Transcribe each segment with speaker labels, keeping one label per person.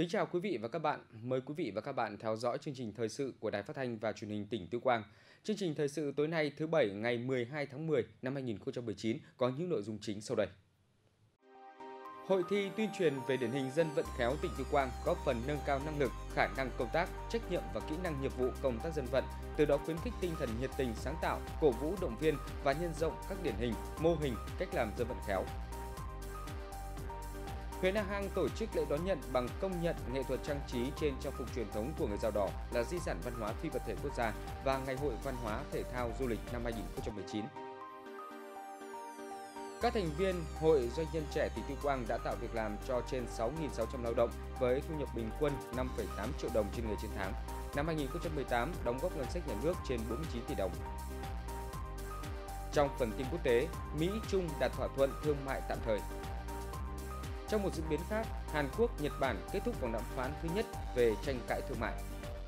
Speaker 1: Kính chào quý vị và các bạn. Mời quý vị và các bạn theo dõi chương trình thời sự của Đài Phát thanh và Truyền hình tỉnh Tuyên Quang. Chương trình thời sự tối nay thứ Bảy ngày 12 tháng 10 năm 2019 có những nội dung chính sau đây. Hội thi tuyên truyền về điển hình dân vận khéo tỉnh Tuyên Quang góp phần nâng cao năng lực, khả năng công tác, trách nhiệm và kỹ năng nghiệp vụ công tác dân vận, từ đó khuyến khích tinh thần nhiệt tình, sáng tạo, cổ vũ động viên và nhân rộng các điển hình, mô hình, cách làm dân vận khéo. Huyện Na Hang tổ chức lễ đón nhận bằng công nhận nghệ thuật trang trí trên trang phục truyền thống của người Dao Đỏ là di sản văn hóa phi vật thể quốc gia và Ngày hội văn hóa thể thao du lịch năm 2019. Các thành viên Hội Doanh nhân trẻ tỉnh Tuyên Quang đã tạo việc làm cho trên 6.600 lao động với thu nhập bình quân 5,8 triệu đồng trên người trên tháng. Năm 2018, đóng góp ngân sách nhà nước trên 49 tỷ đồng. Trong phần tin quốc tế, Mỹ-Trung đạt thỏa thuận thương mại tạm thời. Trong một diễn biến khác, Hàn Quốc, Nhật Bản kết thúc vòng đàm phán thứ nhất về tranh cãi thương mại.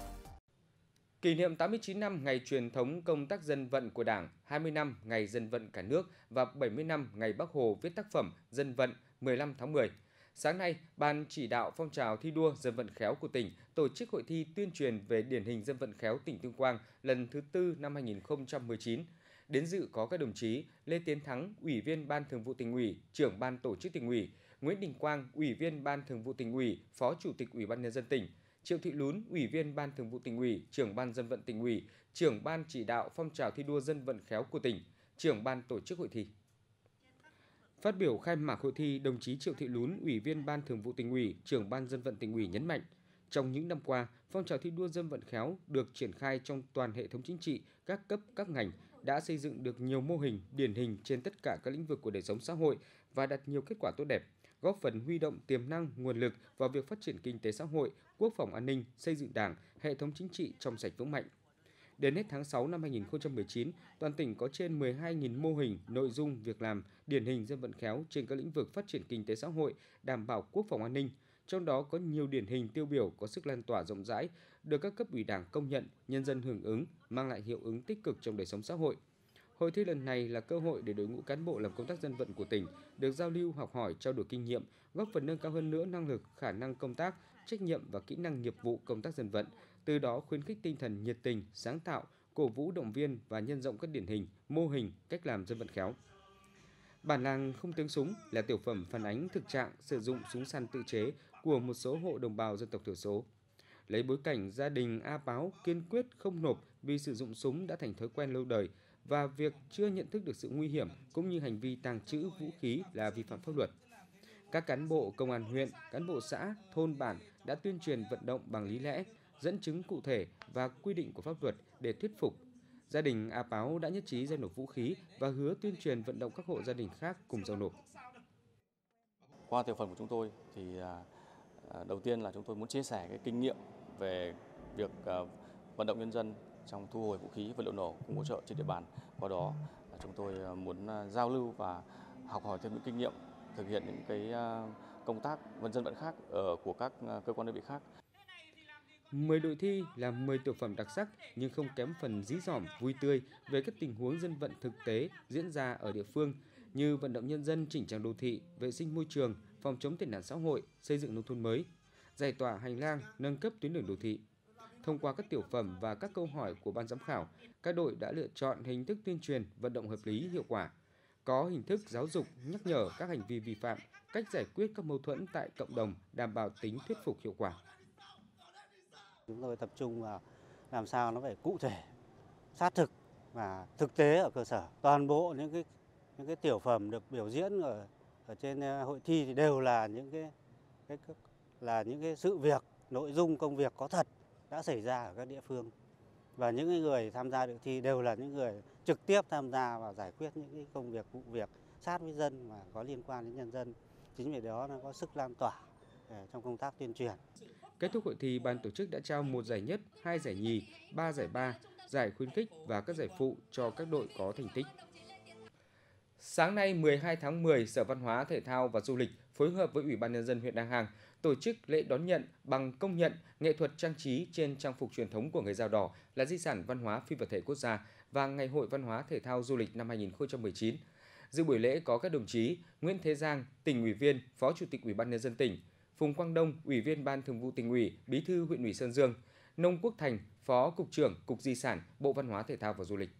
Speaker 1: Kỷ niệm 89 năm ngày truyền thống công tác dân vận của Đảng, 20 năm ngày dân vận cả nước và 70 năm ngày Bác Hồ viết tác phẩm Dân vận 15 tháng 10. Sáng nay, Ban chỉ đạo phong trào thi đua dân vận khéo của tỉnh tổ chức hội thi tuyên truyền về điển hình dân vận khéo tỉnh Tuyên Quang lần thứ 4 năm 2019. Đến dự có các đồng chí Lê Tiến Thắng, Ủy viên Ban Thường vụ Tỉnh ủy, Trưởng Ban Tổ chức Tỉnh ủy, Nguyễn Đình Quang, Ủy viên Ban Thường vụ Tỉnh ủy, Phó Chủ tịch Ủy ban nhân dân tỉnh, Triệu Thị Lún, Ủy viên Ban Thường vụ Tỉnh ủy, Trưởng Ban Dân vận Tỉnh ủy, Trưởng Ban chỉ đạo phong trào thi đua dân vận khéo của tỉnh, Trưởng Ban tổ chức hội thi. Phát biểu khai mạc hội thi, đồng chí Triệu Thị Lún, Ủy viên Ban Thường vụ Tỉnh ủy, Trưởng Ban Dân vận Tỉnh ủy nhấn mạnh, trong những năm qua, phong trào thi đua dân vận khéo được triển khai trong toàn hệ thống chính trị, các cấp, các ngành đã xây dựng được nhiều mô hình, điển hình trên tất cả các lĩnh vực của đời sống xã hội và đạt nhiều kết quả tốt đẹp, góp phần huy động tiềm năng, nguồn lực vào việc phát triển kinh tế xã hội, quốc phòng an ninh, xây dựng Đảng, hệ thống chính trị trong sạch vững mạnh. Đến hết tháng 6 năm 2019, toàn tỉnh có trên 12.000 mô hình, nội dung, việc làm, điển hình dân vận khéo trên các lĩnh vực phát triển kinh tế xã hội, đảm bảo quốc phòng an ninh. Trong đó có nhiều điển hình tiêu biểu có sức lan tỏa rộng rãi, được các cấp ủy Đảng công nhận, nhân dân hưởng ứng, mang lại hiệu ứng tích cực trong đời sống xã hội. Hội thi lần này là cơ hội để đội ngũ cán bộ làm công tác dân vận của tỉnh được giao lưu, học hỏi, trao đổi kinh nghiệm, góp phần nâng cao hơn nữa năng lực, khả năng công tác, trách nhiệm và kỹ năng nghiệp vụ công tác dân vận, từ đó khuyến khích tinh thần nhiệt tình, sáng tạo, cổ vũ động viên và nhân rộng các điển hình, mô hình, cách làm dân vận khéo. Bản làng không tiếng súng là tiểu phẩm phản ánh thực trạng sử dụng súng săn tự chế của một số hộ đồng bào dân tộc thiểu số. Lấy bối cảnh gia đình A Páo kiên quyết không nộp vì sử dụng súng đã thành thói quen lâu đời và việc chưa nhận thức được sự nguy hiểm cũng như hành vi tàng trữ vũ khí là vi phạm pháp luật. Các cán bộ công an huyện, cán bộ xã, thôn bản đã tuyên truyền vận động bằng lý lẽ, dẫn chứng cụ thể và quy định của pháp luật để thuyết phục. Gia đình A Páo đã nhất trí giao nộp vũ khí và hứa tuyên truyền vận động các hộ gia đình khác cùng giao nộp.
Speaker 2: Qua tiểu phẩm của chúng tôi thì đầu tiên là chúng tôi muốn chia sẻ cái kinh nghiệm về việc vận động nhân dân trong thu hồi vũ khí vật liệu nổ công cụ hỗ trợ trên địa bàn. Qua đó chúng tôi muốn giao lưu và học hỏi thêm những kinh nghiệm thực hiện những cái công tác dân vận khác của các cơ quan đơn vị khác.
Speaker 1: 10 đội thi là 10 tiểu phẩm đặc sắc nhưng không kém phần dí dỏm, vui tươi về các tình huống dân vận thực tế diễn ra ở địa phương như vận động nhân dân chỉnh trang đô thị, vệ sinh môi trường, phòng chống tệ nạn xã hội, xây dựng nông thôn mới, giải tỏa hành lang, nâng cấp tuyến đường đô thị. Thông qua các tiểu phẩm và các câu hỏi của ban giám khảo, các đội đã lựa chọn hình thức tuyên truyền, vận động hợp lý, hiệu quả. Có hình thức giáo dục, nhắc nhở các hành vi vi phạm, cách giải quyết các mâu thuẫn tại cộng đồng, đảm bảo tính thuyết phục hiệu quả.
Speaker 3: Chúng tôi tập trung vào làm sao nó phải cụ thể, sát thực và thực tế ở cơ sở. Toàn bộ những cái tiểu phẩm được biểu diễn ở trên hội thi thì đều là những cái sự việc, nội dung công việc có thật đã xảy ra ở các địa phương. Và những người tham gia dự thi đều là những người trực tiếp tham gia và giải quyết những cái công việc, vụ việc sát với dân và có liên quan đến nhân dân. Chính vì đó nó có sức lan tỏa trong công tác tuyên truyền.
Speaker 1: Kết thúc hội thi, ban tổ chức đã trao 1 giải nhất, 2 giải nhì, 3 giải ba, giải khuyến khích và các giải phụ cho các đội có thành tích. Sáng nay 12 tháng 10, Sở Văn hóa, Thể thao và Du lịch phối hợp với Ủy ban nhân dân huyện Na Hang tổ chức lễ đón nhận bằng công nhận nghệ thuật trang trí trên trang phục truyền thống của người Dao Đỏ là di sản văn hóa phi vật thể quốc gia và Ngày hội Văn hóa Thể thao Du lịch năm 2019. Dự buổi lễ có các đồng chí Nguyễn Thế Giang, Tỉnh ủy viên, Phó Chủ tịch Ủy ban nhân dân tỉnh, Phùng Quang Đông, Ủy viên Ban Thường vụ Tỉnh ủy, Bí thư Huyện ủy Sơn Dương, Nông Quốc Thành, Phó Cục trưởng Cục Di sản, Bộ Văn hóa Thể thao và Du lịch.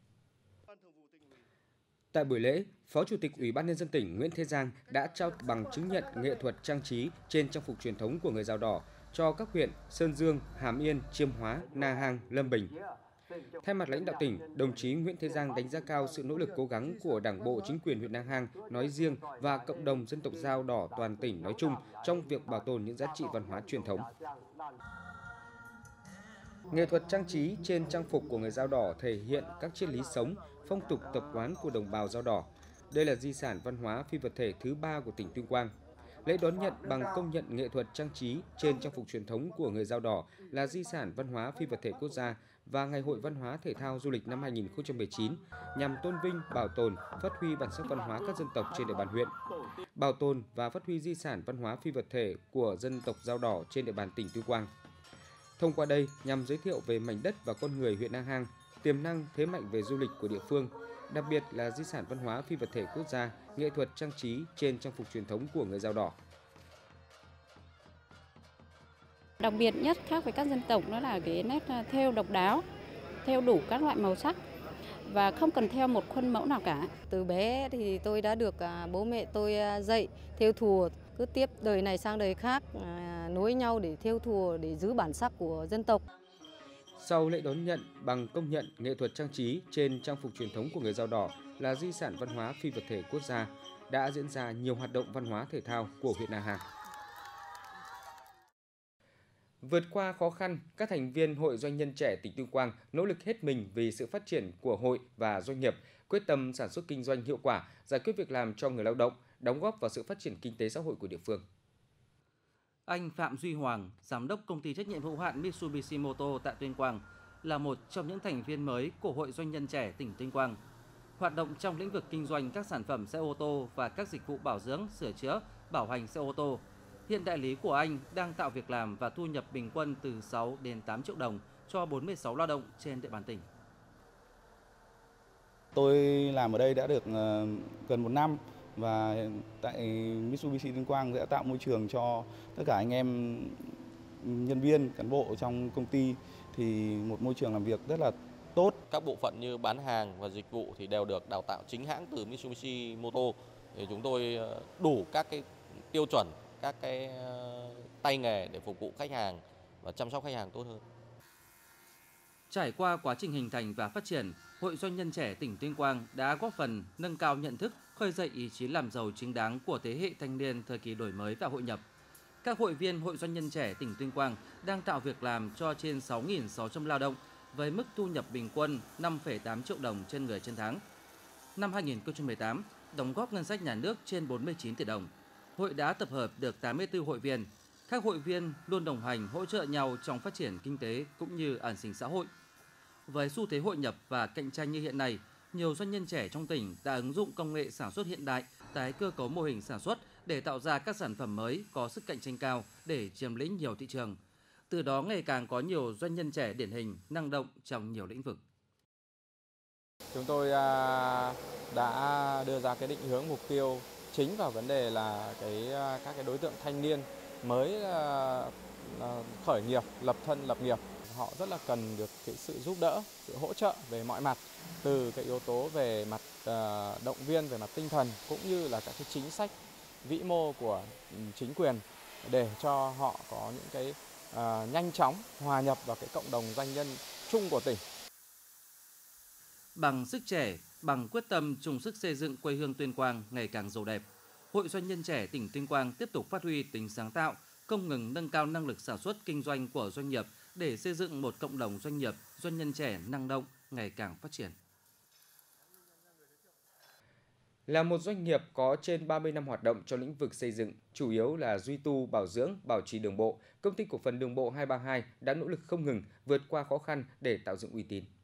Speaker 1: Tại buổi lễ, Phó Chủ tịch Ủy ban Nhân dân tỉnh Nguyễn Thế Giang đã trao bằng chứng nhận nghệ thuật trang trí trên trang phục truyền thống của người Dao Đỏ cho các huyện Sơn Dương, Hàm Yên, Chiêm Hóa, Na Hàng, Lâm Bình. Thay mặt lãnh đạo tỉnh, đồng chí Nguyễn Thế Giang đánh giá cao sự nỗ lực cố gắng của Đảng bộ, chính quyền huyện Na Hàng nói riêng và cộng đồng dân tộc Dao Đỏ toàn tỉnh nói chung trong việc bảo tồn những giá trị văn hóa truyền thống. Nghệ thuật trang trí trên trang phục của người Dao Đỏ thể hiện các triết lý sống, phong tục tập quán của đồng bào Dao Đỏ. Đây là di sản văn hóa phi vật thể thứ 3 của tỉnh Tuyên Quang. Lễ đón nhận bằng công nhận nghệ thuật trang trí trên trang phục truyền thống của người Dao Đỏ là di sản văn hóa phi vật thể quốc gia và Ngày hội Văn hóa Thể thao Du lịch năm 2019 nhằm tôn vinh, bảo tồn, phát huy bản sắc văn hóa các dân tộc trên địa bàn huyện, bảo tồn và phát huy di sản văn hóa phi vật thể của dân tộc Dao Đỏ trên địa bàn tỉnh Tuyên Quang. Thông qua đây nhằm giới thiệu về mảnh đất và con người huyện Na Hàng, tiềm năng thế mạnh về du lịch của địa phương, đặc biệt là di sản văn hóa phi vật thể quốc gia, nghệ thuật trang trí trên trang phục truyền thống của người Dao Đỏ.
Speaker 4: Đặc biệt nhất khác với các dân tộc đó là cái nét thêu độc đáo, thêu đủ các loại màu sắc và không cần theo một khuôn mẫu nào cả.
Speaker 5: Từ bé thì tôi đã được bố mẹ tôi dạy thêu thùa, cứ tiếp đời này sang đời khác, nối nhau để thêu thùa để giữ bản sắc của dân tộc.
Speaker 1: Sau lễ đón nhận bằng công nhận nghệ thuật trang trí trên trang phục truyền thống của người Dao Đỏ là di sản văn hóa phi vật thể quốc gia, đã diễn ra nhiều hoạt động văn hóa thể thao của huyện Na Hàng. Vượt qua khó khăn, các thành viên Hội Doanh nhân trẻ tỉnh Tuyên Quang nỗ lực hết mình vì sự phát triển của hội và doanh nghiệp, quyết tâm sản xuất kinh doanh hiệu quả, giải quyết việc làm cho người lao động, đóng góp vào sự phát triển kinh tế xã hội của địa phương.
Speaker 6: Anh Phạm Duy Hoàng, giám đốc công ty trách nhiệm hữu hạn Mitsubishi Moto tại Tuyên Quang, là một trong những thành viên mới của Hội Doanh nhân trẻ tỉnh Tuyên Quang. Hoạt động trong lĩnh vực kinh doanh các sản phẩm xe ô tô và các dịch vụ bảo dưỡng, sửa chữa, bảo hành xe ô tô. Hiện đại lý của anh đang tạo việc làm và thu nhập bình quân từ 6 đến 8 triệu đồng cho 46 lao động trên địa bàn tỉnh.
Speaker 7: Tôi làm ở đây đã được gần 1 năm và tại Mitsubishi Tuyên Quang sẽ tạo môi trường cho tất cả anh em nhân viên, cán bộ trong công ty thì một môi trường làm việc rất là tốt.
Speaker 2: Các bộ phận như bán hàng và dịch vụ thì đều được đào tạo chính hãng từ Mitsubishi Moto. Thì chúng tôi đủ các cái tiêu chuẩn, các cái tay nghề để phục vụ khách hàng và chăm sóc khách hàng tốt hơn.
Speaker 6: Trải qua quá trình hình thành và phát triển, Hội Doanh nhân trẻ tỉnh Tuyên Quang đã góp phần nâng cao nhận thức, khơi dậy ý chí làm giàu chính đáng của thế hệ thanh niên thời kỳ đổi mới và hội nhập. Các hội viên Hội Doanh nhân trẻ tỉnh Tuyên Quang đang tạo việc làm cho trên 6.600 lao động với mức thu nhập bình quân 5,8 triệu đồng trên người trên tháng. Năm 2018, đóng góp ngân sách nhà nước trên 49 tỷ đồng. Hội đã tập hợp được 84 hội viên. Các hội viên luôn đồng hành hỗ trợ nhau trong phát triển kinh tế cũng như an sinh xã hội. Với xu thế hội nhập và cạnh tranh như hiện nay, nhiều doanh nhân trẻ trong tỉnh đã ứng dụng công nghệ sản xuất hiện đại, tái cơ cấu mô hình sản xuất để tạo ra các sản phẩm mới có sức cạnh tranh cao để chiếm lĩnh nhiều thị trường. Từ đó ngày càng có nhiều doanh nhân trẻ điển hình, năng động trong nhiều lĩnh vực.
Speaker 8: Chúng tôi đã đưa ra cái định hướng mục tiêu chính vào vấn đề là các cái đối tượng thanh niên mới khởi nghiệp, lập thân lập nghiệp. Họ rất là cần được cái sự giúp đỡ, sự hỗ trợ về mọi mặt, từ cái yếu tố về mặt động viên, về mặt tinh thần cũng như là các cái chính sách vĩ mô của chính quyền để cho họ có những cái nhanh chóng hòa nhập vào cái cộng đồng doanh nhân chung của tỉnh.
Speaker 6: Bằng sức trẻ, bằng quyết tâm chung sức xây dựng quê hương Tuyên Quang ngày càng giàu đẹp, Hội Doanh nhân trẻ tỉnh Tuyên Quang tiếp tục phát huy tính sáng tạo, không ngừng nâng cao năng lực sản xuất kinh doanh của doanh nghiệp để xây dựng một cộng đồng doanh nghiệp, doanh nhân trẻ năng động ngày càng phát triển.
Speaker 1: Là một doanh nghiệp có trên 30 năm hoạt động trong lĩnh vực xây dựng, chủ yếu là duy tu, bảo dưỡng, bảo trì đường bộ, Công ty cổ phần Đường bộ 232 đã nỗ lực không ngừng vượt qua khó khăn để tạo dựng uy tín.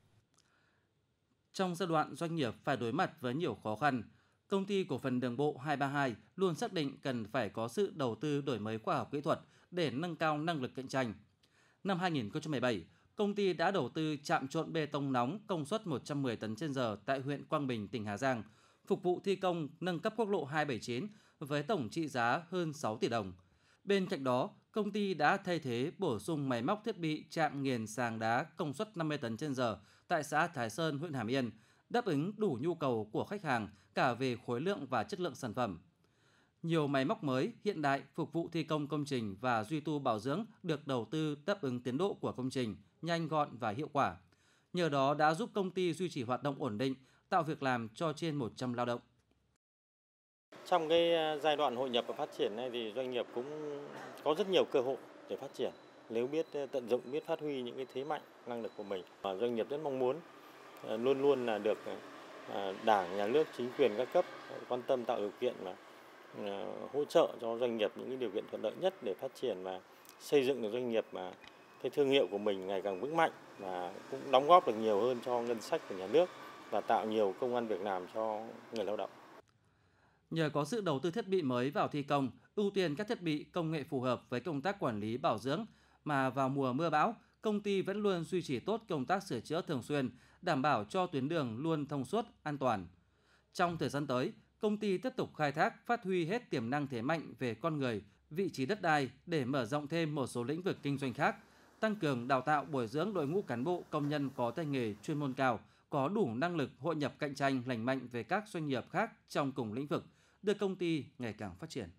Speaker 6: Trong giai đoạn doanh nghiệp phải đối mặt với nhiều khó khăn, Công ty cổ phần Đường bộ 232 luôn xác định cần phải có sự đầu tư đổi mới khoa học kỹ thuật để nâng cao năng lực cạnh tranh. Năm 2017, công ty đã đầu tư trạm trộn bê tông nóng công suất 110 tấn trên giờ tại huyện Quang Bình, tỉnh Hà Giang, phục vụ thi công nâng cấp quốc lộ 279 với tổng trị giá hơn 6 tỷ đồng. Bên cạnh đó, công ty đã thay thế bổ sung máy móc thiết bị trạm nghiền sàng đá công suất 50 tấn trên giờ tại xã Thái Sơn, huyện Hàm Yên, đáp ứng đủ nhu cầu của khách hàng cả về khối lượng và chất lượng sản phẩm. Nhiều máy móc mới, hiện đại phục vụ thi công công trình và duy tu bảo dưỡng được đầu tư đáp ứng tiến độ của công trình, nhanh gọn và hiệu quả. Nhờ đó đã giúp công ty duy trì hoạt động ổn định, tạo việc làm cho trên 100 lao động.
Speaker 9: Trong cái giai đoạn hội nhập và phát triển này thì doanh nghiệp cũng có rất nhiều cơ hội để phát triển nếu biết tận dụng, biết phát huy những cái thế mạnh, năng lực của mình. Và doanh nghiệp rất mong muốn luôn luôn là được Đảng, Nhà nước, chính quyền các cấp quan tâm tạo điều kiện và hỗ trợ cho doanh nghiệp những cái điều kiện thuận lợi nhất để phát triển và xây dựng được doanh nghiệp mà cái thương hiệu của mình ngày càng vững mạnh và cũng đóng góp được nhiều hơn cho ngân sách của nhà nước và tạo nhiều công ăn việc làm cho người lao động.
Speaker 6: Nhờ có sự đầu tư thiết bị mới vào thi công, ưu tiên các thiết bị công nghệ phù hợp với công tác quản lý bảo dưỡng mà vào mùa mưa bão, công ty vẫn luôn duy trì tốt công tác sửa chữa thường xuyên, đảm bảo cho tuyến đường luôn thông suốt, an toàn. Trong thời gian tới, công ty tiếp tục khai thác, phát huy hết tiềm năng thế mạnh về con người, vị trí đất đai để mở rộng thêm một số lĩnh vực kinh doanh khác, tăng cường đào tạo bồi dưỡng đội ngũ cán bộ công nhân có tay nghề chuyên môn cao, có đủ năng lực hội nhập cạnh tranh lành mạnh với các doanh nghiệp khác trong cùng lĩnh vực, đưa công ty ngày càng phát triển.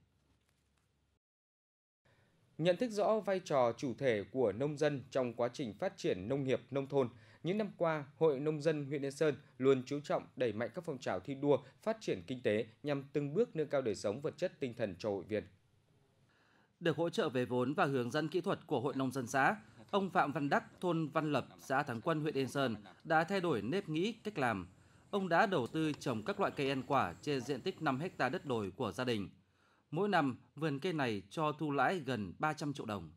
Speaker 1: Nhận thức rõ vai trò chủ thể của nông dân trong quá trình phát triển nông nghiệp nông thôn, những năm qua, Hội Nông dân huyện Yên Sơn luôn chú trọng đẩy mạnh các phong trào thi đua phát triển kinh tế nhằm từng bước nâng cao đời sống vật chất tinh thần cho hội viên.
Speaker 6: Được hỗ trợ về vốn và hướng dẫn kỹ thuật của Hội Nông dân xã, ông Phạm Văn Đắc, thôn Văn Lập, xã Thắng Quân, huyện Yên Sơn đã thay đổi nếp nghĩ, cách làm. Ông đã đầu tư trồng các loại cây ăn quả trên diện tích 5 ha đất đồi của gia đình. Mỗi năm, vườn cây này cho thu lãi gần 300 triệu đồng.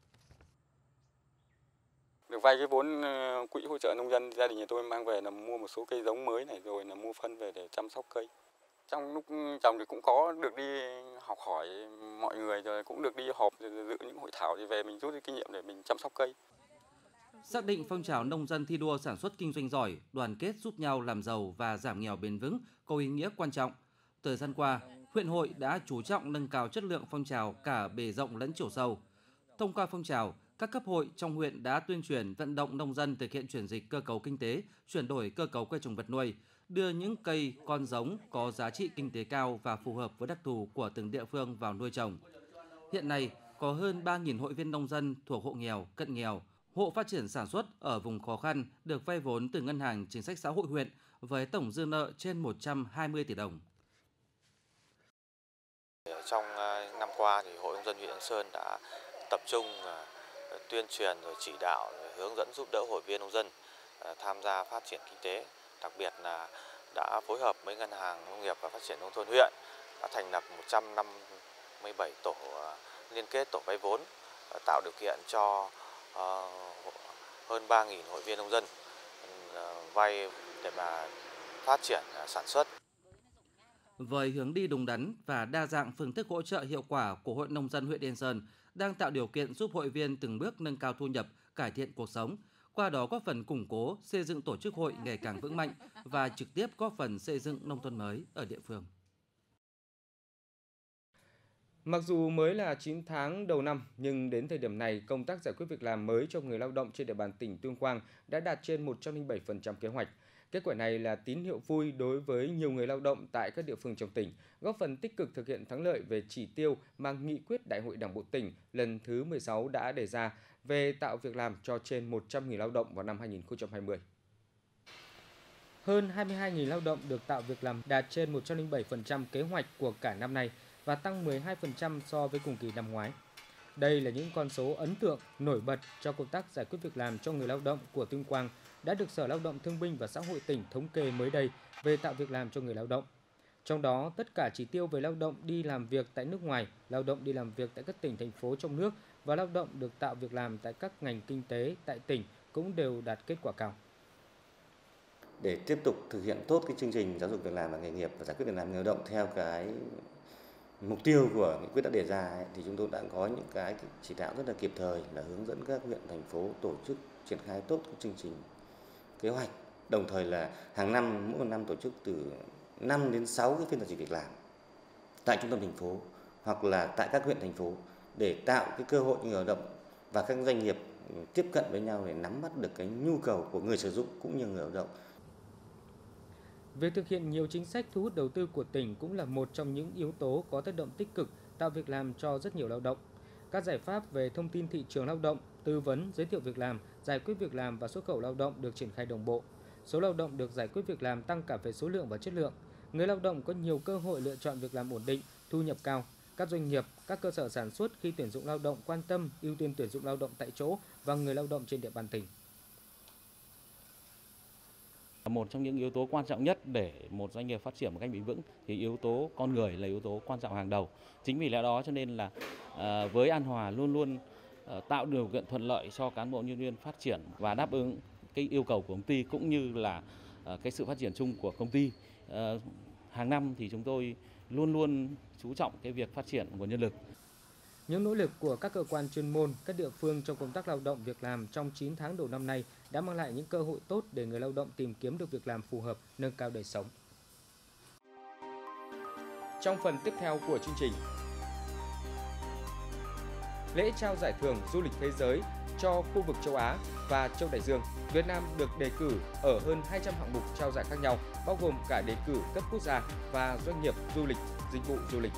Speaker 10: Được vay cái vốn quỹ hỗ trợ nông dân, gia đình nhà tôi mang về là mua một số cây giống mới này rồi là mua phân về để chăm sóc cây. Trong lúc trồng thì cũng có được đi học hỏi mọi người, rồi cũng được đi họp rồi dự những hội thảo thì về mình rút kinh nghiệm để mình chăm sóc cây.
Speaker 6: Xác định phong trào nông dân thi đua sản xuất kinh doanh giỏi, đoàn kết giúp nhau làm giàu và giảm nghèo bền vững có ý nghĩa quan trọng. Thời gian qua, huyện hội đã chú trọng nâng cao chất lượng phong trào cả bề rộng lẫn chiều sâu. Thông qua phong trào, các cấp hội trong huyện đã tuyên truyền vận động nông dân thực hiện chuyển dịch cơ cấu kinh tế, chuyển đổi cơ cấu cây trồng vật nuôi, đưa những cây con giống có giá trị kinh tế cao và phù hợp với đặc thù của từng địa phương vào nuôi trồng. Hiện nay, có hơn 3.000 hội viên nông dân thuộc hộ nghèo, cận nghèo, hộ phát triển sản xuất ở vùng khó khăn được vay vốn từ Ngân hàng Chính sách Xã hội huyện với tổng dư nợ trên 120 tỷ đồng.
Speaker 11: Trong năm qua, thì Hội Nông dân huyện Yên Sơn đã tập trung tuyên truyền rồi chỉ đạo, rồi hướng dẫn giúp đỡ hội viên nông dân tham gia phát triển kinh tế. Đặc biệt là đã phối hợp với Ngân hàng Nông nghiệp và Phát triển Nông thôn huyện đã thành lập 157 tổ liên kết, tổ vay vốn, tạo điều kiện cho hơn 3.000 hội viên nông dân vay để mà phát triển sản xuất.
Speaker 6: Với hướng đi đúng đắn và đa dạng phương thức hỗ trợ hiệu quả của Hội Nông dân huyện Yên Sơn đang tạo điều kiện giúp hội viên từng bước nâng cao thu nhập, cải thiện cuộc sống, qua đó góp phần củng cố, xây dựng tổ chức hội ngày càng vững mạnh và trực tiếp góp phần xây dựng nông thôn mới ở địa phương.
Speaker 1: Mặc dù mới là 9 tháng đầu năm, nhưng đến thời điểm này, công tác giải quyết việc làm mới cho người lao động trên địa bàn tỉnh Tuyên Quang đã đạt trên 107% kế hoạch. Kết quả này là tín hiệu vui đối với nhiều người lao động tại các địa phương trong tỉnh, góp phần tích cực thực hiện thắng lợi về chỉ tiêu mà Nghị quyết Đại hội Đảng bộ tỉnh lần thứ 16 đã đề ra về tạo việc làm cho trên 100.000 lao động vào năm 2020. Hơn 22.000 lao động được tạo việc làm, đạt trên 107% kế hoạch của cả năm nay và tăng 12% so với cùng kỳ năm ngoái. Đây là những con số ấn tượng, nổi bật cho công tác giải quyết việc làm cho người lao động của Tuyên Quang đã được Sở Lao động Thương binh và Xã hội tỉnh thống kê mới đây về tạo việc làm cho người lao động. Trong đó, tất cả chỉ tiêu về lao động đi làm việc tại nước ngoài, lao động đi làm việc tại các tỉnh, thành phố trong nước và lao động được tạo việc làm tại các ngành kinh tế tại tỉnh cũng đều đạt kết quả cao.
Speaker 12: Để tiếp tục thực hiện tốt cái chương trình giáo dục việc làm và nghề nghiệp và giải quyết việc làm người lao động theo cái mục tiêu của nghị quyết đã đề ra ấy, thì chúng tôi đã có những cái chỉ đạo rất là kịp thời là hướng dẫn các huyện, thành phố tổ chức triển khai tốt các chương trình kế hoạch, đồng thời là hàng năm, mỗi một năm tổ chức từ 5 đến 6 cái phiên giao dịch việc làm tại trung tâm thành phố hoặc là tại các huyện, thành phố để tạo cái cơ hội cho người lao động và các doanh nghiệp tiếp cận với nhau để nắm bắt được cái nhu cầu của người sử dụng cũng như người lao động.
Speaker 1: Việc thực hiện nhiều chính sách thu hút đầu tư của tỉnh cũng là một trong những yếu tố có tác động tích cực tạo việc làm cho rất nhiều lao động. Các giải pháp về thông tin thị trường lao động, tư vấn, giới thiệu việc làm, giải quyết việc làm và xuất khẩu lao động được triển khai đồng bộ. Số lao động được giải quyết việc làm tăng cả về số lượng và chất lượng. Người lao động có nhiều cơ hội lựa chọn việc làm ổn định, thu nhập cao. Các doanh nghiệp, các cơ sở sản xuất khi tuyển dụng lao động quan tâm ưu tiên tuyển dụng lao động tại chỗ và người lao động trên địa bàn tỉnh.
Speaker 13: Một trong những yếu tố quan trọng nhất để một doanh nghiệp phát triển một cách bền vững thì yếu tố con người là yếu tố quan trọng hàng đầu. Chính vì lẽ đó cho nên là với An Hòa luôn luôn tạo điều kiện thuận lợi cho cán bộ nhân viên phát triển và đáp ứng cái yêu cầu của công ty cũng như là cái sự phát triển chung của công ty. Hàng năm thì chúng tôi luôn luôn chú trọng cái việc phát triển nguồn nhân lực.
Speaker 1: Những nỗ lực của các cơ quan chuyên môn, các địa phương trong công tác lao động việc làm trong 9 tháng đầu năm nay đã mang lại những cơ hội tốt để người lao động tìm kiếm được việc làm phù hợp, nâng cao đời sống. Trong phần tiếp theo của chương trình, lễ trao giải thưởng du lịch thế giới cho khu vực châu Á và châu Đại Dương, Việt Nam được đề cử ở hơn 200 hạng mục trao giải khác nhau, bao gồm cả đề cử cấp quốc gia và doanh nghiệp du lịch, dịch vụ du lịch.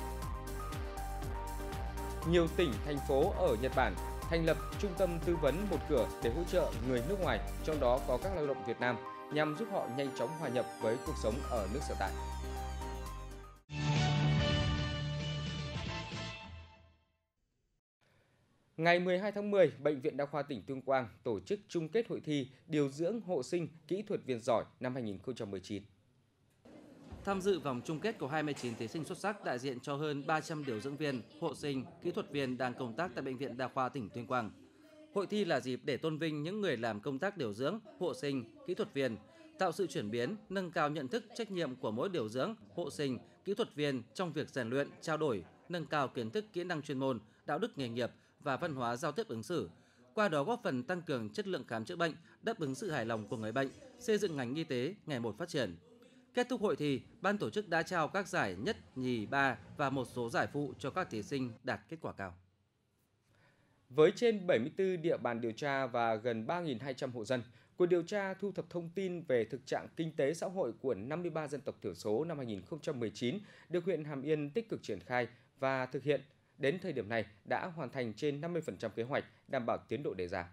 Speaker 1: Nhiều tỉnh, thành phố ở Nhật Bản thành lập trung tâm tư vấn một cửa để hỗ trợ người nước ngoài, trong đó có các lao động Việt Nam, nhằm giúp họ nhanh chóng hòa nhập với cuộc sống ở nước sở tại. Ngày 12 tháng 10, Bệnh viện Đa khoa tỉnh Tuyên Quang tổ chức chung kết hội thi điều dưỡng hộ sinh kỹ thuật viên giỏi năm 2019.
Speaker 6: Tham dự vòng chung kết có 29 thí sinh xuất sắc đại diện cho hơn 300 điều dưỡng viên, hộ sinh, kỹ thuật viên đang công tác tại Bệnh viện Đa khoa tỉnh Tuyên Quang. Hội thi là dịp để tôn vinh những người làm công tác điều dưỡng, hộ sinh, kỹ thuật viên, tạo sự chuyển biến, nâng cao nhận thức trách nhiệm của mỗi điều dưỡng, hộ sinh, kỹ thuật viên trong việc rèn luyện, trao đổi, nâng cao kiến thức, kỹ năng chuyên môn, đạo đức nghề nghiệp và văn hóa giao tiếp ứng xử. Qua đó góp phần tăng cường chất lượng khám chữa bệnh, đáp ứng sự hài lòng của người bệnh, xây dựng ngành y tế ngày một phát triển. Kết thúc hội thi, ban tổ chức đã trao các giải nhất, nhì, ba và một số giải phụ cho các thí sinh đạt kết quả cao.
Speaker 1: Với trên 74 địa bàn điều tra và gần 3.200 hộ dân, cuộc điều tra thu thập thông tin về thực trạng kinh tế xã hội của 53 dân tộc thiểu số năm 2019 được huyện Hàm Yên tích cực triển khai và thực hiện. Đến thời điểm này đã hoàn thành trên 50% kế hoạch, đảm bảo tiến độ đề ra.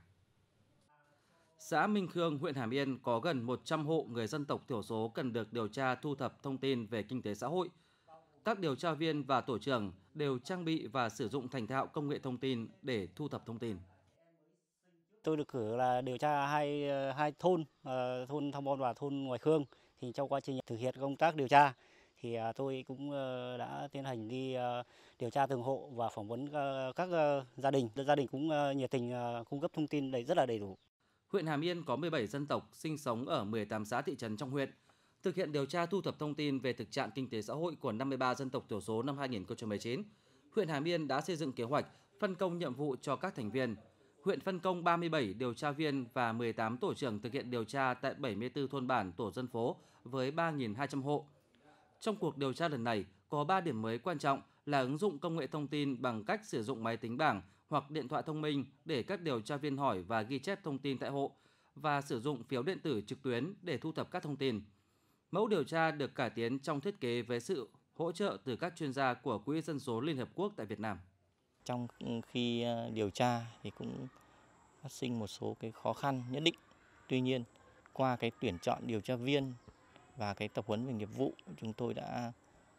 Speaker 6: Xã Minh Khương, huyện Hàm Yên có gần 100 hộ người dân tộc thiểu số cần được điều tra thu thập thông tin về kinh tế xã hội. Các điều tra viên và tổ trưởng đều trang bị và sử dụng thành thạo công nghệ thông tin để thu thập thông tin.
Speaker 3: Tôi được cử là điều tra hai thôn, thôn Thong Bon và thôn Ngoài Khương. Thì trong quá trình thực hiện công tác điều tra thì tôi cũng đã tiến hành đi điều tra từng hộ và phỏng vấn các gia đình. Gia đình cũng nhiệt tình cung cấp thông tin rất là đầy đủ.
Speaker 6: Huyện Hàm Yên có 17 dân tộc sinh sống ở 18 xã thị trấn trong huyện. Thực hiện điều tra thu thập thông tin về thực trạng kinh tế xã hội của 53 dân tộc thiểu số năm 2019, huyện Hàm Yên đã xây dựng kế hoạch, phân công nhiệm vụ cho các thành viên. Huyện phân công 37 điều tra viên và 18 tổ trưởng thực hiện điều tra tại 74 thôn bản tổ dân phố với 3.200 hộ. Trong cuộc điều tra lần này, có 3 điểm mới quan trọng là ứng dụng công nghệ thông tin bằng cách sử dụng máy tính bảng hoặc điện thoại thông minh để các điều tra viên hỏi và ghi chép thông tin tại hộ và sử dụng phiếu điện tử trực tuyến để thu thập các thông tin. Mẫu điều tra được cải tiến trong thiết kế với sự hỗ trợ từ các chuyên gia của Quỹ Dân số Liên Hợp Quốc tại Việt Nam.
Speaker 14: Trong khi điều tra thì cũng phát sinh một số cái khó khăn nhất định. Tuy nhiên, qua cái tuyển chọn điều tra viên và cái tập huấn về nghiệp vụ, chúng tôi đã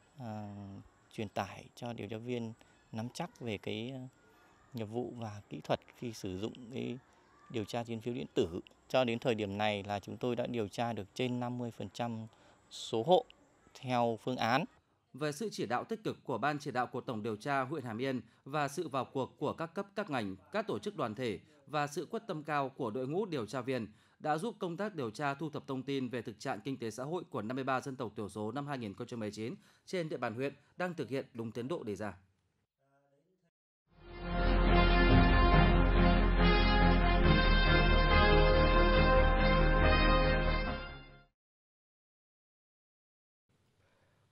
Speaker 14: truyền tải cho điều tra viên nắm chắc về cái nghiệp vụ và kỹ thuật khi sử dụng cái điều tra trên phiếu điện tử. Cho đến thời điểm này là chúng tôi đã điều tra được trên 50% số hộ theo phương án.
Speaker 6: Về sự chỉ đạo tích cực của Ban chỉ đạo của Tổng điều tra huyện Hàm Yên và sự vào cuộc của các cấp, các ngành, các tổ chức đoàn thể và sự quyết tâm cao của đội ngũ điều tra viên đã giúp công tác điều tra thu thập thông tin về thực trạng kinh tế xã hội của 53 dân tộc thiểu số năm 2019 trên địa bàn huyện đang thực hiện đúng tiến độ đề ra.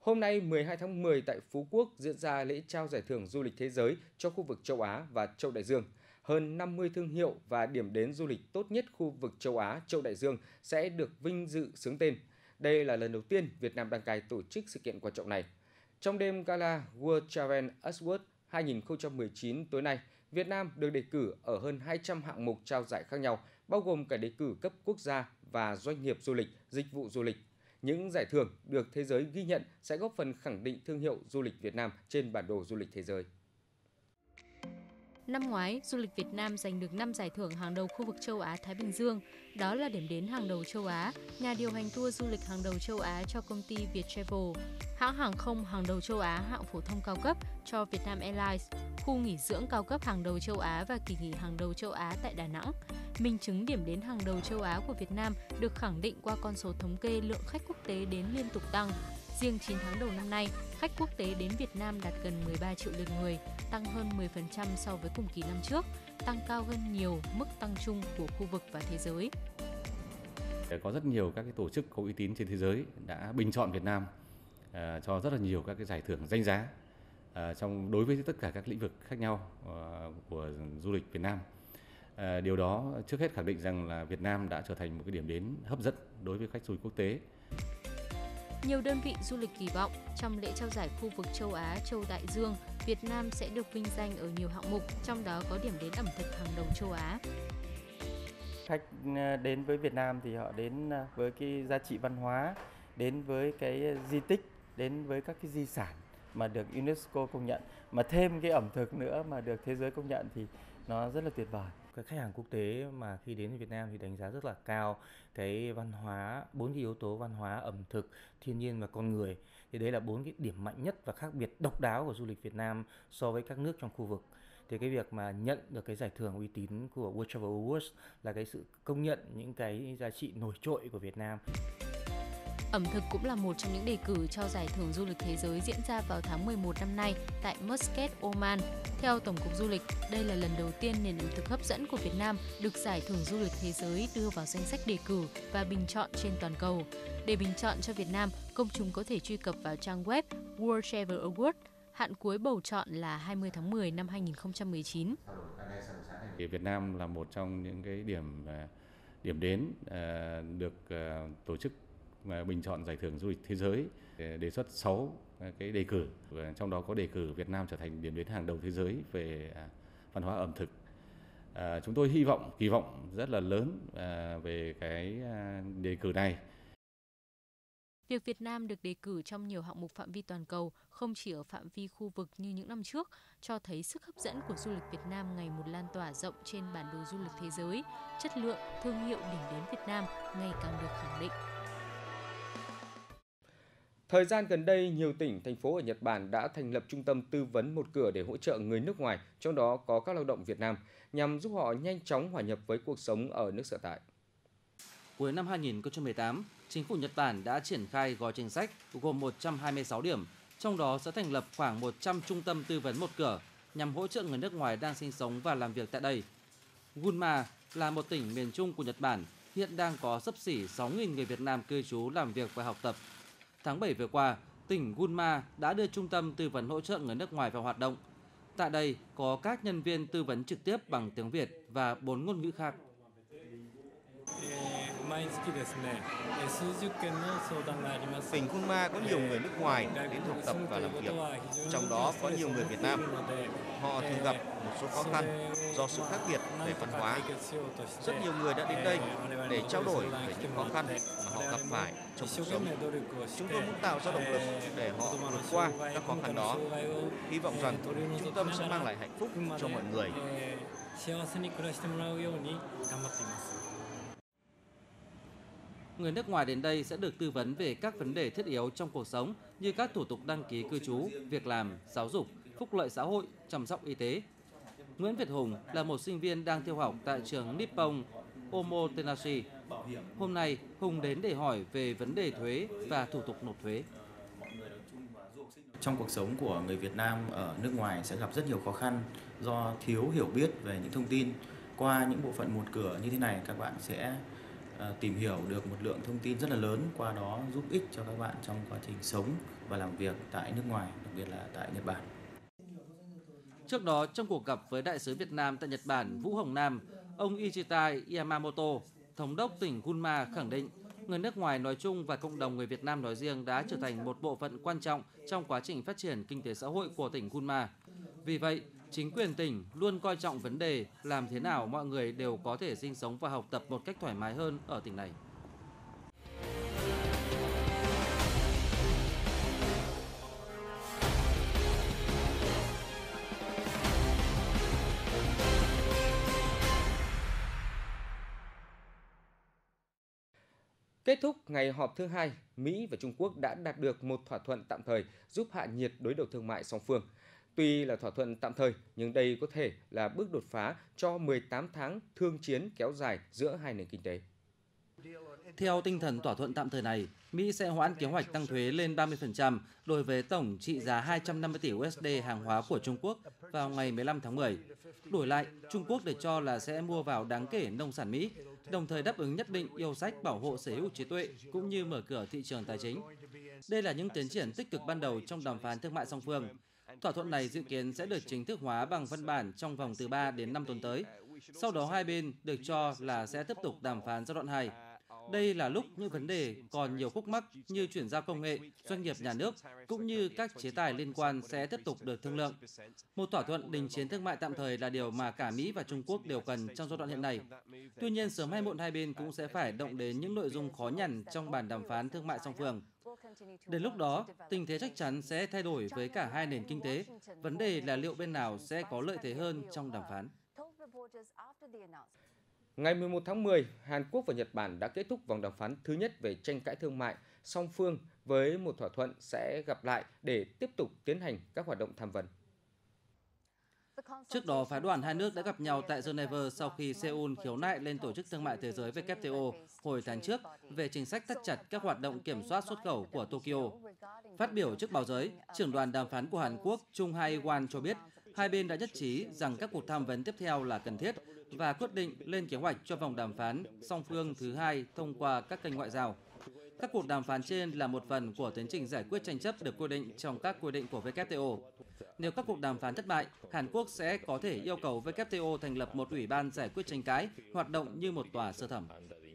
Speaker 1: Hôm nay 12 tháng 10 tại Phú Quốc diễn ra lễ trao giải thưởng du lịch thế giới cho khu vực châu Á và châu Đại Dương. Hơn 50 thương hiệu và điểm đến du lịch tốt nhất khu vực châu Á, châu Đại Dương sẽ được vinh dự xướng tên. Đây là lần đầu tiên Việt Nam đăng cai tổ chức sự kiện quan trọng này. Trong đêm gala World Travel Awards 2019 tối nay, Việt Nam được đề cử ở hơn 200 hạng mục trao giải khác nhau, bao gồm cả đề cử cấp quốc gia và doanh nghiệp du lịch, dịch vụ du lịch. Những giải thưởng được thế giới ghi nhận sẽ góp phần khẳng định thương hiệu du lịch Việt Nam trên bản đồ du lịch thế giới.
Speaker 15: Năm ngoái, du lịch Việt Nam giành được 5 giải thưởng hàng đầu khu vực châu Á-Thái Bình Dương. Đó là điểm đến hàng đầu châu Á, nhà điều hành tour du lịch hàng đầu châu Á cho công ty Viettravel, hãng hàng không hàng đầu châu Á hạng phổ thông cao cấp cho Vietnam Airlines, khu nghỉ dưỡng cao cấp hàng đầu châu Á và kỳ nghỉ hàng đầu châu Á tại Đà Nẵng. Minh chứng điểm đến hàng đầu châu Á của Việt Nam được khẳng định qua con số thống kê lượng khách quốc tế đến liên tục tăng. Riêng 9 tháng đầu năm nay, khách quốc tế đến Việt Nam đạt gần 13 triệu lượt người, tăng hơn 10% so với cùng kỳ năm trước, tăng cao hơn nhiều mức tăng chung của khu vực và thế giới.
Speaker 13: Có rất nhiều các cái tổ chức có uy tín trên thế giới đã bình chọn Việt Nam cho rất là nhiều các cái giải thưởng danh giá đối với tất cả các lĩnh vực khác nhau của du lịch Việt Nam. Điều đó trước hết khẳng định rằng là Việt Nam đã trở thành một cái điểm đến hấp dẫn đối với khách du lịch quốc tế.
Speaker 15: Nhiều đơn vị du lịch kỳ vọng trong lễ trao giải khu vực châu Á, châu Đại Dương, Việt Nam sẽ được vinh danh ở nhiều hạng mục, trong đó có điểm đến ẩm thực hàng đầu châu Á.
Speaker 16: Khách đến với Việt Nam thì họ đến với cái giá trị văn hóa, đến với cái di tích, đến với các cái di sản mà được UNESCO công nhận, mà thêm cái ẩm thực nữa mà được thế giới công nhận thì nó rất là tuyệt vời.
Speaker 17: Các khách hàng quốc tế mà khi đến Việt Nam thì đánh giá rất là cao cái văn hóa, 4 cái yếu tố văn hóa, ẩm thực, thiên nhiên và con người. Thì đấy là 4 cái điểm mạnh nhất và khác biệt độc đáo của du lịch Việt Nam so với các nước trong khu vực. Thì cái việc mà nhận được cái giải thưởng uy tín của World Travel Awards là cái sự công nhận những cái giá trị nổi trội của Việt Nam.
Speaker 15: Ẩm thực cũng là một trong những đề cử cho giải thưởng du lịch thế giới diễn ra vào tháng 11 năm nay tại Muscat, Oman. Theo Tổng cục Du lịch, đây là lần đầu tiên nền ẩm thực hấp dẫn của Việt Nam được giải thưởng du lịch thế giới đưa vào danh sách đề cử và bình chọn trên toàn cầu. Để bình chọn cho Việt Nam, công chúng có thể truy cập vào trang web World Travel Awards. Hạn cuối bầu chọn là 20 tháng 10 năm 2019.
Speaker 13: Việt Nam là một trong những cái điểm đến được tổ chức bình chọn giải thưởng du lịch thế giới, đề xuất 6 cái đề cử, trong đó có đề cử Việt Nam trở thành điểm đến hàng đầu thế giới về văn hóa ẩm thực. Chúng tôi kỳ vọng rất là lớn về cái đề cử này.
Speaker 15: Việc Việt Nam được đề cử trong nhiều hạng mục phạm vi toàn cầu, không chỉ ở phạm vi khu vực như những năm trước, cho thấy sức hấp dẫn của du lịch Việt Nam ngày một lan tỏa rộng trên bản đồ du lịch thế giới, chất lượng, thương hiệu điểm đến Việt Nam ngày càng được khẳng định.
Speaker 1: Thời gian gần đây, nhiều tỉnh, thành phố ở Nhật Bản đã thành lập trung tâm tư vấn một cửa để hỗ trợ người nước ngoài, trong đó có các lao động Việt Nam, nhằm giúp họ nhanh chóng hòa nhập với cuộc sống ở nước sở tại.
Speaker 6: Cuối năm 2018, chính phủ Nhật Bản đã triển khai gói chính sách gồm 126 điểm, trong đó sẽ thành lập khoảng 100 trung tâm tư vấn một cửa nhằm hỗ trợ người nước ngoài đang sinh sống và làm việc tại đây. Gunma là một tỉnh miền Trung của Nhật Bản, hiện đang có xấp xỉ 6.000 người Việt Nam cư trú, làm việc và học tập. Tháng 7 vừa qua, tỉnh Gunma đã đưa trung tâm tư vấn hỗ trợ người nước ngoài vào hoạt động. Tại đây có các nhân viên tư vấn trực tiếp bằng tiếng Việt và 4 ngôn ngữ khác.
Speaker 18: Tỉnh Gunma có nhiều người nước ngoài đến học tập và làm việc, trong đó có nhiều người Việt Nam. Họ thường gặp một số khó khăn do sự khác biệt về văn hóa. Rất nhiều người đã đến đây để trao đổi về những khó khăn mà họ gặp phải trong cuộc sống. Chúng tôi muốn tạo ra động lực để họ vượt qua các khó khăn đó. Hy vọng rằng trung tâm sẽ mang lại hạnh phúc cho mọi người.
Speaker 6: Người nước ngoài đến đây sẽ được tư vấn về các vấn đề thiết yếu trong cuộc sống như các thủ tục đăng ký cư trú, việc làm, giáo dục, phúc lợi xã hội, chăm sóc y tế. Nguyễn Việt Hùng là một sinh viên đang theo học tại trường Nippon Omotenashi. Hôm nay, Hùng đến để hỏi về vấn đề thuế và thủ tục nộp thuế.
Speaker 19: Trong cuộc sống của người Việt Nam ở nước ngoài sẽ gặp rất nhiều khó khăn do thiếu hiểu biết về những thông tin. Qua những bộ phận một cửa như thế này, các bạn sẽ tìm hiểu được một lượng thông tin rất là lớn, qua đó giúp ích cho các bạn trong quá trình sống và làm việc tại nước ngoài, đặc biệt là tại Nhật Bản.
Speaker 6: Trước đó, trong cuộc gặp với Đại sứ Việt Nam tại Nhật Bản Vũ Hồng Nam, ông Ichita Yamamoto, Thống đốc tỉnh Gunma khẳng định người nước ngoài nói chung và cộng đồng người Việt Nam nói riêng đã trở thành một bộ phận quan trọng trong quá trình phát triển kinh tế xã hội của tỉnh Gunma. Vì vậy, chính quyền tỉnh luôn coi trọng vấn đề làm thế nào mọi người đều có thể sinh sống và học tập một cách thoải mái hơn ở tỉnh này.
Speaker 1: Kết thúc ngày họp thứ 2, Mỹ và Trung Quốc đã đạt được một thỏa thuận tạm thời giúp hạ nhiệt đối đầu thương mại song phương. Tuy là thỏa thuận tạm thời, nhưng đây có thể là bước đột phá cho 18 tháng thương chiến kéo dài giữa hai nền kinh tế.
Speaker 6: Theo tinh thần thỏa thuận tạm thời này, Mỹ sẽ hoãn kế hoạch tăng thuế lên 30% đối với tổng trị giá 250 tỷ USD hàng hóa của Trung Quốc vào ngày 15 tháng 10. Đổi lại, Trung Quốc được cho là sẽ mua vào đáng kể nông sản Mỹ, đồng thời đáp ứng nhất định yêu sách bảo hộ sở hữu trí tuệ cũng như mở cửa thị trường tài chính. Đây là những tiến triển tích cực ban đầu trong đàm phán thương mại song phương. Thỏa thuận này dự kiến sẽ được chính thức hóa bằng văn bản trong vòng từ 3 đến 5 tuần tới. Sau đó hai bên được cho là sẽ tiếp tục đàm phán giai đoạn 2. Đây là lúc những vấn đề còn nhiều khúc mắc như chuyển giao công nghệ, doanh nghiệp nhà nước cũng như các chế tài liên quan sẽ tiếp tục được thương lượng. Một thỏa thuận đình chiến thương mại tạm thời là điều mà cả Mỹ và Trung Quốc đều cần trong giai đoạn hiện nay. Tuy nhiên, sớm hay muộn hai bên cũng sẽ phải động đến những nội dung khó nhằn trong bàn đàm phán thương mại song phương. Đến lúc đó, tình thế chắc chắn sẽ thay đổi với cả hai nền kinh tế. Vấn đề là liệu bên nào sẽ có lợi thế hơn trong đàm phán.
Speaker 1: Ngày 11 tháng 10, Hàn Quốc và Nhật Bản đã kết thúc vòng đàm phán thứ nhất về tranh cãi thương mại song phương với một thỏa thuận sẽ gặp lại để tiếp tục tiến hành các hoạt động tham vấn.
Speaker 6: Trước đó, phái đoàn hai nước đã gặp nhau tại Geneva sau khi Seoul khiếu nại lên Tổ chức Thương mại Thế giới WTO hồi tháng trước về chính sách thắt chặt các hoạt động kiểm soát xuất khẩu của Tokyo. Phát biểu trước báo giới, trưởng đoàn đàm phán của Hàn Quốc Chung Hae-won cho biết hai bên đã nhất trí rằng các cuộc tham vấn tiếp theo là cần thiết và quyết định lên kế hoạch cho vòng đàm phán song phương thứ hai thông qua các kênh ngoại giao. Các cuộc đàm phán trên là một phần của tiến trình giải quyết tranh chấp được quy định trong các quy định của WTO. Nếu các cuộc đàm phán thất bại, Hàn Quốc sẽ có thể yêu cầu WTO thành lập một ủy ban giải quyết tranh cãi, hoạt động như một tòa sơ thẩm.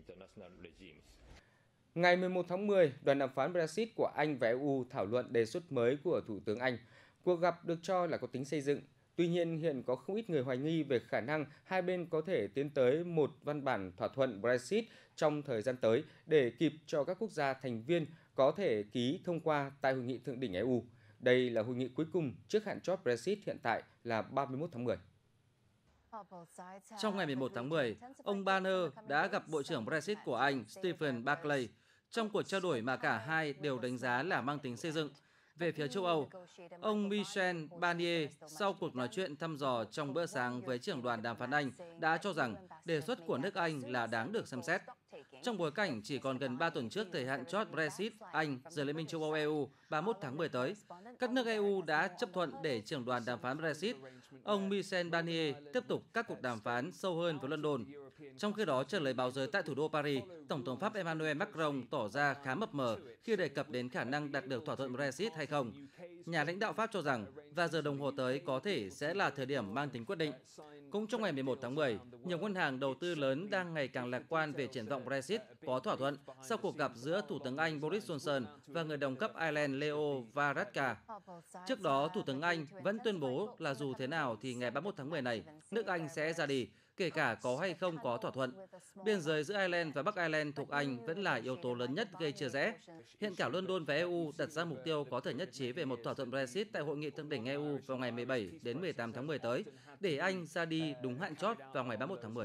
Speaker 1: Ngày 11 tháng 10, đoàn đàm phán Brexit của Anh và EU thảo luận đề xuất mới của Thủ tướng Anh. Cuộc gặp được cho là có tính xây dựng. Tuy nhiên, hiện có không ít người hoài nghi về khả năng hai bên có thể tiến tới một văn bản thỏa thuận Brexit trong thời gian tới để kịp cho các quốc gia thành viên có thể ký thông qua tại Hội nghị Thượng đỉnh EU. Đây là hội nghị cuối cùng trước hạn chót Brexit hiện tại là 31 tháng 10.
Speaker 6: Trong ngày 11 tháng 10, ông Barnier đã gặp Bộ trưởng Brexit của Anh Stephen Barclay trong cuộc trao đổi mà cả hai đều đánh giá là mang tính xây dựng. Về phía châu Âu, ông Michel Barnier sau cuộc nói chuyện thăm dò trong bữa sáng với trưởng đoàn đàm phán Anh đã cho rằng đề xuất của nước Anh là đáng được xem xét. Trong bối cảnh chỉ còn gần 3 tuần trước thời hạn chót Brexit, Anh rời Liên minh châu Âu EU 31 tháng 10 tới, các nước EU đã chấp thuận để trưởng đoàn đàm phán Brexit. Ông Michel Barnier tiếp tục các cuộc đàm phán sâu hơn với London. Trong khi đó, trả lời báo giới tại thủ đô Paris, Tổng thống Pháp Emmanuel Macron tỏ ra khá mập mờ khi đề cập đến khả năng đạt được thỏa thuận Brexit hay không. Nhà lãnh đạo Pháp cho rằng vài giờ đồng hồ tới có thể sẽ là thời điểm mang tính quyết định. Cũng trong ngày 11 tháng 10, nhiều ngân hàng đầu tư lớn đang ngày càng lạc quan về triển vọng Brexit có thỏa thuận sau cuộc gặp giữa Thủ tướng Anh Boris Johnson và người đồng cấp Ireland Leo Varadkar. Trước đó, Thủ tướng Anh vẫn tuyên bố là dù thế nào thì ngày 31 tháng 10 này, nước Anh sẽ ra đi, kể cả có hay không có thỏa thuận. Biên giới giữa Ireland và Bắc Ireland thuộc Anh vẫn là yếu tố lớn nhất gây chia rẽ. Hiện cả London và EU đặt ra mục tiêu có thể nhất trí về một thỏa thuận Brexit tại Hội nghị Thượng đỉnh EU vào ngày 17 đến 18 tháng 10 tới, để Anh ra đi đúng hạn chót vào ngày 31 tháng 10.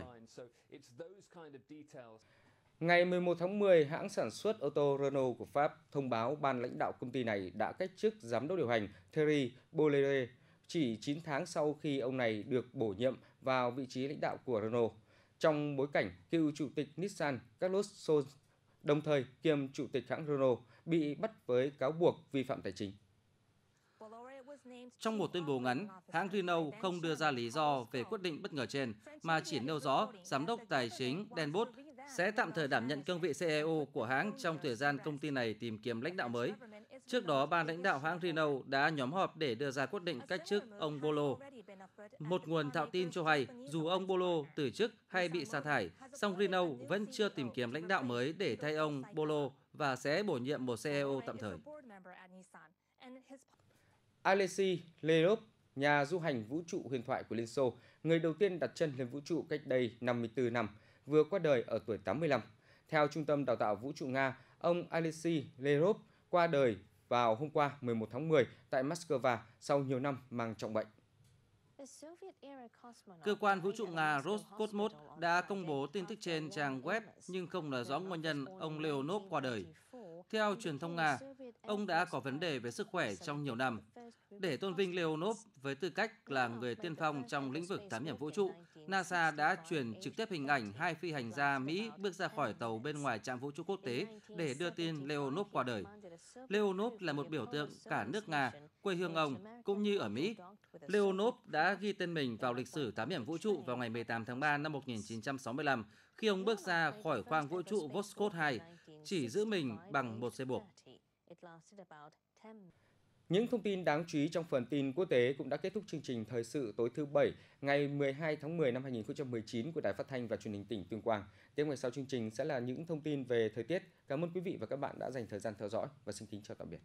Speaker 1: Ngày 11 tháng 10, hãng sản xuất ô tô Renault của Pháp thông báo ban lãnh đạo công ty này đã cách chức giám đốc điều hành Thierry Bolloré chỉ 9 tháng sau khi ông này được bổ nhiệm vào vị trí lãnh đạo của Renault. Trong bối cảnh cựu chủ tịch Nissan Carlos Ghosn, đồng thời kiêm chủ tịch hãng Renault, bị bắt với cáo buộc vi phạm tài chính.
Speaker 6: Trong một tuyên bố ngắn, hãng Renault không đưa ra lý do về quyết định bất ngờ trên, mà chỉ nêu rõ giám đốc tài chính Dan Bot sẽ tạm thời đảm nhận cương vị CEO của hãng trong thời gian công ty này tìm kiếm lãnh đạo mới. Trước đó, ban lãnh đạo hãng Renault đã nhóm họp để đưa ra quyết định cách chức ông Bolo. Một nguồn thạo tin cho hay, dù ông Bolo từ chức hay bị sa thải, song Renault vẫn chưa tìm kiếm lãnh đạo mới để thay ông Bolo và sẽ bổ nhiệm một CEO tạm thời.
Speaker 1: Alexei Leonov, nhà du hành vũ trụ huyền thoại của Liên Xô, người đầu tiên đặt chân lên vũ trụ cách đây 54 năm, vừa qua đời ở tuổi 85. Theo Trung tâm Đào tạo Vũ trụ Nga, ông Alexei Leonov qua đời vào hôm qua 11 tháng 10 tại Moscow sau nhiều năm mang trọng bệnh.
Speaker 6: Cơ quan vũ trụ Nga Roscosmos đã công bố tin tức trên trang web nhưng không nói rõ nguyên nhân ông Leonov qua đời. Theo truyền thông Nga, ông đã có vấn đề về sức khỏe trong nhiều năm. Để tôn vinh Leonov với tư cách là người tiên phong trong lĩnh vực thám hiểm vũ trụ, NASA đã truyền trực tiếp hình ảnh hai phi hành gia Mỹ bước ra khỏi tàu bên ngoài trạm vũ trụ quốc tế để đưa tin Leonov qua đời. Leonov là một biểu tượng cả nước Nga, quê hương ông, cũng như ở Mỹ. Leonov đã ghi tên mình vào lịch sử thám hiểm vũ trụ vào ngày 18 tháng 3 năm 1965 khi ông bước ra khỏi khoang vũ trụ Voskhod 2, chỉ giữ mình bằng một dây buộc.
Speaker 1: Những thông tin đáng chú ý trong phần tin quốc tế cũng đã kết thúc chương trình Thời sự tối thứ Bảy, ngày 12 tháng 10 năm 2019 của Đài Phát thanh và Truyền hình tỉnh Tuyên Quang. Tiếp ngay sau chương trình sẽ là những thông tin về thời tiết. Cảm ơn quý vị và các bạn đã dành thời gian theo dõi và xin kính chào tạm biệt.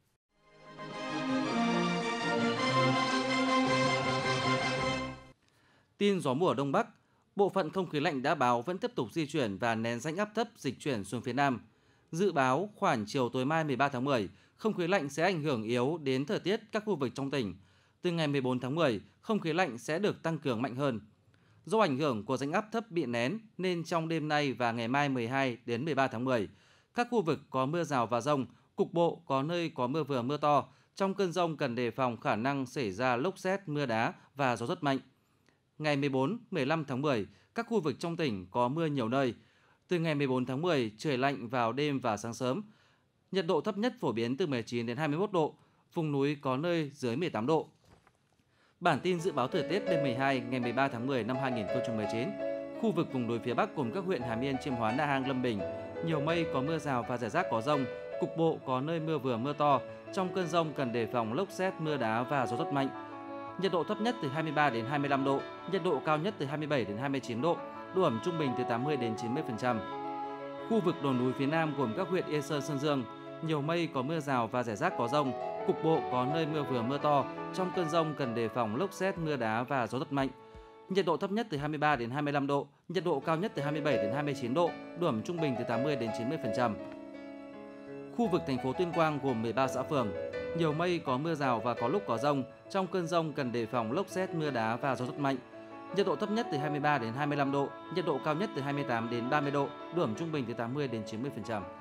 Speaker 6: Tin gió mùa Đông Bắc, bộ phận không khí lạnh đã báo vẫn tiếp tục di chuyển và nén rãnh áp thấp dịch chuyển xuống phía Nam. Dự báo khoảng chiều tối mai 13 tháng 10, không khí lạnh sẽ ảnh hưởng yếu đến thời tiết các khu vực trong tỉnh. Từ ngày 14 tháng 10, không khí lạnh sẽ được tăng cường mạnh hơn. Do ảnh hưởng của rãnh áp thấp bị nén nên trong đêm nay và ngày mai 12 đến 13 tháng 10, các khu vực có mưa rào và dông, cục bộ có nơi có mưa vừa mưa to. Trong cơn dông cần đề phòng khả năng xảy ra lốc sét, mưa đá và gió rất mạnh. Ngày 14, 15 tháng 10, các khu vực trong tỉnh có mưa nhiều nơi. Từ ngày 14 tháng 10, trời lạnh vào đêm và sáng sớm. Nhiệt độ thấp nhất phổ biến từ 19 đến 21 độ, vùng núi có nơi dưới 18 độ. Bản tin dự báo thời tiết đêm 12 ngày 13 tháng 10 năm 2019. Khu vực vùng núi phía Bắc gồm các huyện Hàm Yên, Chiêm Hóa, Na Hàng, Lâm Bình, nhiều mây có mưa rào và rải rác có dông, cục bộ có nơi mưa vừa mưa to. Trong cơn dông cần đề phòng lốc sét, mưa đá và gió rất mạnh. Nhiệt độ thấp nhất từ 23 đến 25 độ, nhiệt độ cao nhất từ 27 đến 29 độ, độ ẩm trung bình từ 80 đến 90%. Khu vực đồi núi phía Nam gồm các huyện Yên Sơn, Sơn Dương, nhiều mây có mưa rào và rải rác có dông, cục bộ có nơi mưa vừa mưa to. Trong cơn dông cần đề phòng lốc sét, mưa đá và gió rất mạnh. Nhiệt độ thấp nhất từ 23 đến 25 độ, nhiệt độ cao nhất từ 27 đến 29 độ, độ ẩm trung bình từ 80 đến 90%. Khu vực thành phố Tuyên Quang gồm 13 xã phường, nhiều mây có mưa rào và có lúc có dông. Trong cơn dông cần đề phòng lốc sét, mưa đá và gió rất mạnh. Nhiệt độ thấp nhất từ 23 đến 25 độ, nhiệt độ cao nhất từ 28 đến 30 độ, độ ẩm trung bình từ 80 đến 90%.